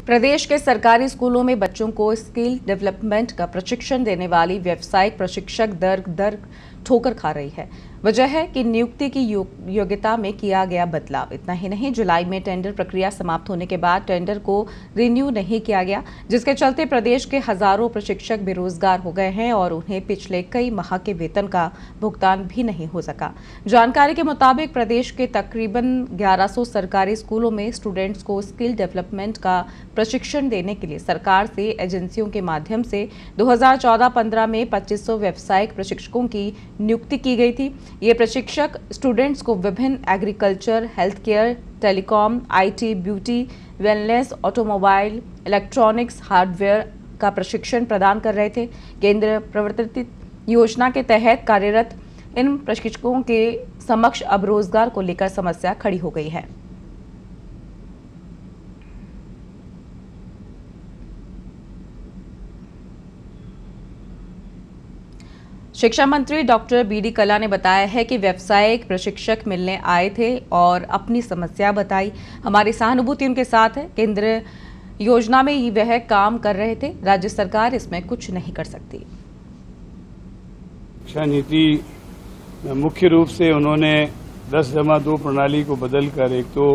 प्रदेश के सरकारी स्कूलों में बच्चों को स्किल डेवलपमेंट का प्रशिक्षण देने वाली व्यावसायिक प्रशिक्षक दर दर ठोकर खा रही है। वजह है कि नियुक्ति की योग्यता में किया गया बदलाव। इतना ही नहीं, जुलाई में टेंडर प्रक्रिया समाप्त होने के बाद टेंडर को रिन्यू नहीं किया गया, जिसके चलते प्रदेश के हजारों प्रशिक्षक बेरोजगार हो गए हैं और उन्हें पिछले कई माह के वेतन का भुगतान भी नहीं हो सका। जानकारी के मुताबिक प्रदेश के तकरीबन 1100 सरकारी स्कूलों में स्टूडेंट्स को स्किल डेवलपमेंट का प्रशिक्षण देने के लिए सरकार से एजेंसियों के माध्यम से 2014-15 में 2500 व्यावसायिक प्रशिक्षकों की नियुक्ति की गई थी। ये प्रशिक्षक स्टूडेंट्स को विभिन्न agriculture, health care, telecom, IT, beauty, wellness, automobile, electronics, hardware का प्रशिक्षण प्रदान कर रहे थे। केंद्र प्रवर्तित योजना के तहत कार्यरत इन प्रशिक्षकों के समक्ष अब रोजगार को लेकर समस्या खड़ी हो गई है। शिक्षा मंत्री डॉक्टर बी.डी. कल्ला ने बताया है कि व्यावसायिक प्रशिक्षक मिलने आए थे और अपनी समस्या बताई। हमारी सहानुभूति उनके साथ है। केंद्र योजना में वह काम कर रहे थे, राज्य सरकार इसमें कुछ नहीं कर सकती। शिक्षा नीति मुख्य रूप से उन्होंने 10-2 प्रणाली को बदलकर एक तो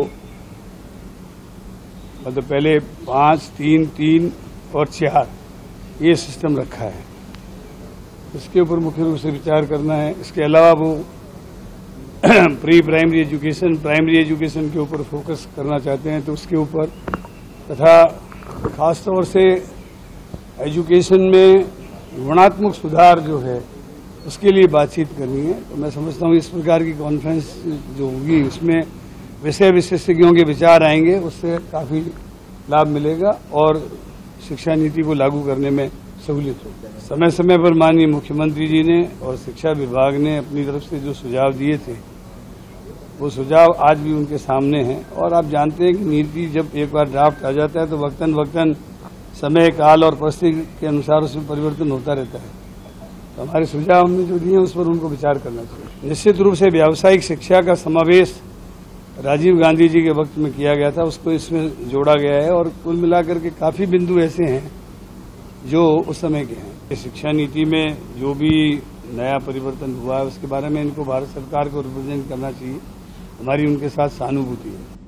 मतलब पहले 5, 3, 3 और 4 ये सिस्टम रखा है। इसके ऊपर मुख्य रूप से विचार करना है। इसके अलावा वो pre primary education, primary education के ऊपर फोकस करना चाहते हैं, तो उसके ऊपर तथा खासतौर से एजुकेशन में गुणात्मक सुधार जो है उसके लिए बातचीत करनी है। तो मैं समझता हूँ इस प्रकार की कॉन्फ्रेंस जो होगी उसमें विषय विशेषज्ञों के विचार आएंगे, उससे काफ़ी लाभ मिलेगा और शिक्षा नीति को लागू करने में सहूलियत होगी। समय समय पर माननीय मुख्यमंत्री जी ने और शिक्षा विभाग ने अपनी तरफ से जो सुझाव दिए थे वो सुझाव आज भी उनके सामने हैं। और आप जानते हैं कि नीति जब एक बार ड्राफ्ट आ जाता है तो वक्तन वक्तन समय, काल और परिस्थिति के अनुसार उसमें परिवर्तन होता रहता है। तो हमारे सुझाव हमने जो दिए उस पर उनको विचार करना चाहिए। निश्चित रूप से व्यावसायिक शिक्षा का समावेश राजीव गांधी जी के वक्त में किया गया था, उसको इसमें जोड़ा गया है और कुल मिलाकर के काफ़ी बिंदु ऐसे हैं जो उस समय के हैं। शिक्षा नीति में जो भी नया परिवर्तन हुआ है उसके बारे में इनको भारत सरकार को रिप्रेजेंट करना चाहिए। हमारी उनके साथ सहानुभूति है।